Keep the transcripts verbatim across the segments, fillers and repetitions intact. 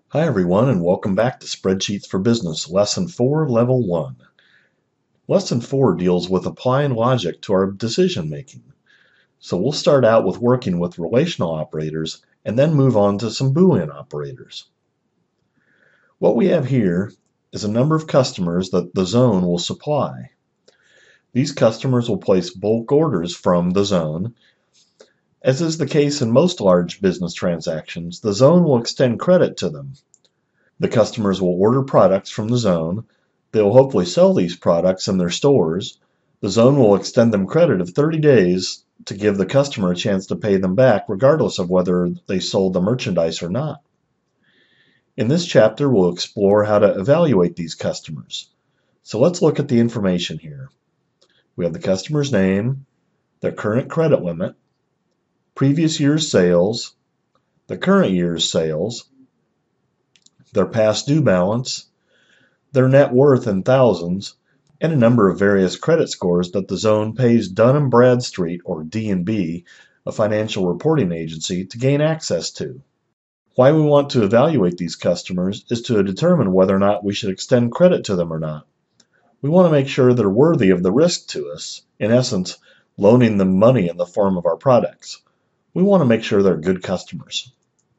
Hi everyone, and welcome back to Spreadsheets for Business, Lesson four, Level one. Lesson four deals with applying logic to our decision making. So we'll start out with working with relational operators and then move on to some Boolean operators. What we have here is a number of customers that the zone will supply. These customers will place bulk orders from the zone. As is the case in most large business transactions, the zone will extend credit to them. The customers will order products from the zone. They will hopefully sell these products in their stores. The zone will extend them credit of thirty days to give the customer a chance to pay them back, regardless of whether they sold the merchandise or not. In this chapter, we'll explore how to evaluate these customers. So let's look at the information here. We have the customer's name, their current credit limit, previous year's sales, the current year's sales, their past due balance, their net worth in thousands, and a number of various credit scores that the zone pays Dun and Bradstreet, or D and B, a financial reporting agency, to gain access to. Why we want to evaluate these customers is to determine whether or not we should extend credit to them or not. We want to make sure they're worthy of the risk to us, in essence, loaning them money in the form of our products. We want to make sure they're good customers.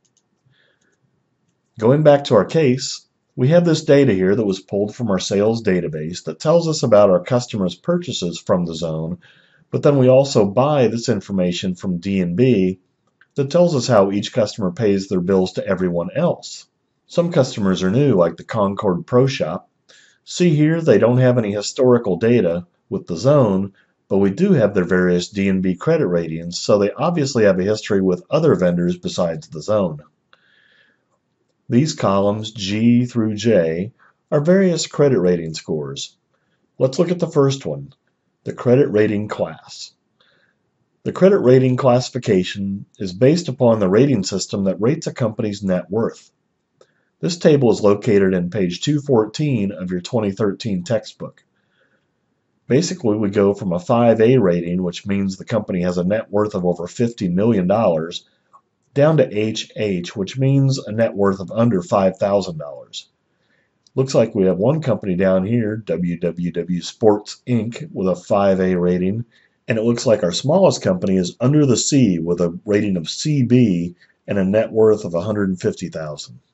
Going back to our case, we have this data here that was pulled from our sales database that tells us about our customers' purchases from the zone, but then we also buy this information from D and B that tells us how each customer pays their bills to everyone else. Some customers are new, like the Concord Pro Shop. See here, they don't have any historical data with the zone, but we do have their various D and B credit ratings, so they obviously have a history with other vendors besides the zone. These columns, G through J, are various credit rating scores. Let's look at the first one, the credit rating class. The credit rating classification is based upon the rating system that rates a company's net worth. This table is located in page two fourteen of your twenty thirteen textbook. Basically, we go from a five A rating, which means the company has a net worth of over fifty million dollars, down to H H, which means a net worth of under five thousand dollars. Looks like we have one company down here, W W W Sports Incorporated, with a five A rating, and it looks like our smallest company is under the C with a rating of C B and a net worth of one hundred fifty thousand dollars.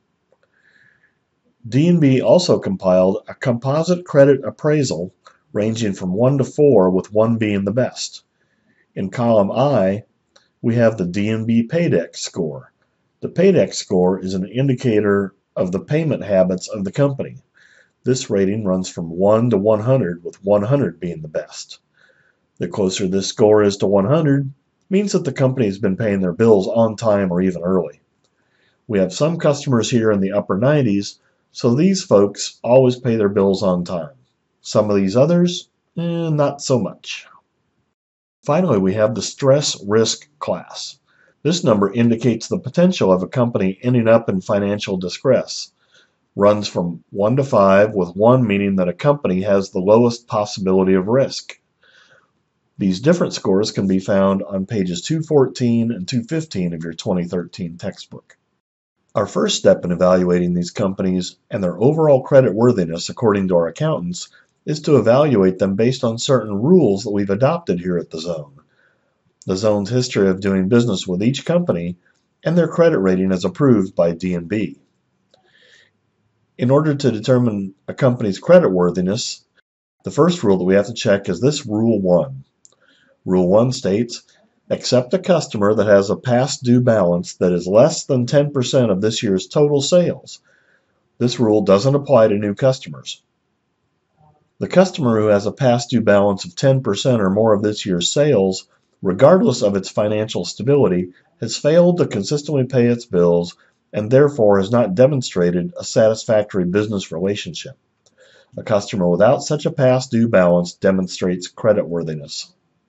D and B also compiled a composite credit appraisal ranging from one to four, with one being the best. In column I, we have the D and B Paydex score. The Paydex score is an indicator of the payment habits of the company. This rating runs from one to one hundred, with one hundred being the best. The closer this score is to one hundred, means that the company has been paying their bills on time or even early. We have some customers here in the upper nineties, so these folks always pay their bills on time. Some of these others, eh, not so much. Finally, we have the stress risk class. This number indicates the potential of a company ending up in financial distress. Runs from one to five, with one meaning that a company has the lowest possibility of risk. These different scores can be found on pages two fourteen and two fifteen of your twenty thirteen textbook. Our first step in evaluating these companies and their overall credit worthiness, according to our accountants, is to evaluate them based on certain rules that we've adopted here at the zone. The zone's history of doing business with each company and their credit rating as approved by D and B. In order to determine a company's credit worthiness, the first rule that we have to check is this Rule one. Rule one states, accept a customer that has a past due balance that is less than ten percent of this year's total sales. This rule doesn't apply to new customers. The customer who has a past due balance of ten percent or more of this year's sales, regardless of its financial stability, has failed to consistently pay its bills and therefore has not demonstrated a satisfactory business relationship. A customer without such a past due balance demonstrates creditworthiness.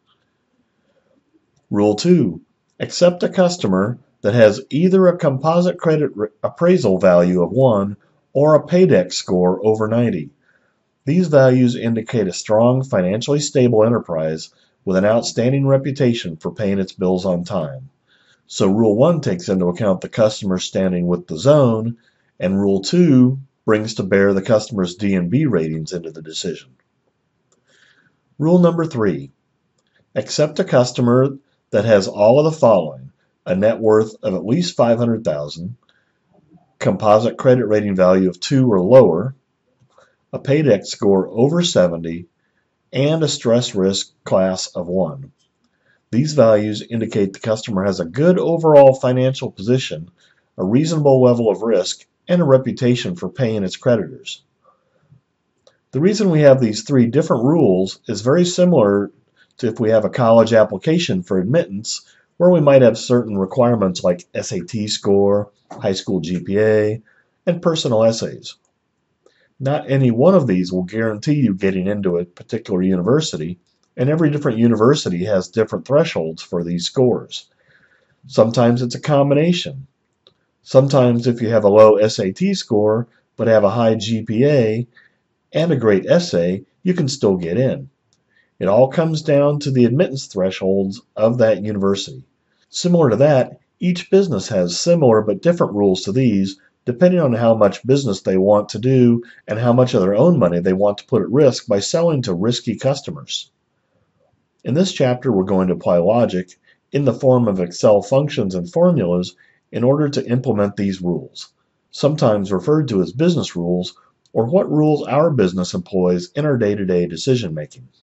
Rule two. Accept a customer that has either a composite credit appraisal value of one or a Paydex score over ninety. These values indicate a strong, financially stable enterprise with an outstanding reputation for paying its bills on time. So Rule one takes into account the customer standing with the zone And Rule two brings to bear the customer's D and B ratings into the decision. Rule number three, accept a customer that has all of the following: a net worth of at least five hundred thousand dollars, composite credit rating value of two or lower, a paydex score over seventy, and a stress risk class of one. These values indicate the customer has a good overall financial position, a reasonable level of risk, and a reputation for paying its creditors. The reason we have these three different rules is very similar to if we have a college application for admittance, where we might have certain requirements like S A T score, high school G P A, and personal essays. Not any one of these will guarantee you getting into a particular university, and every different university has different thresholds for these scores. Sometimes it's a combination. Sometimes if you have a low S A T score but have a high G P A and a great essay, you can still get in. It all comes down to the admittance thresholds of that university. Similar to that, each business has similar but different rules to these, depending on how much business they want to do and how much of their own money they want to put at risk by selling to risky customers. In this chapter, we're going to apply logic in the form of Excel functions and formulas in order to implement these rules, sometimes referred to as business rules, or what rules our business employs in our day-to-day decision making.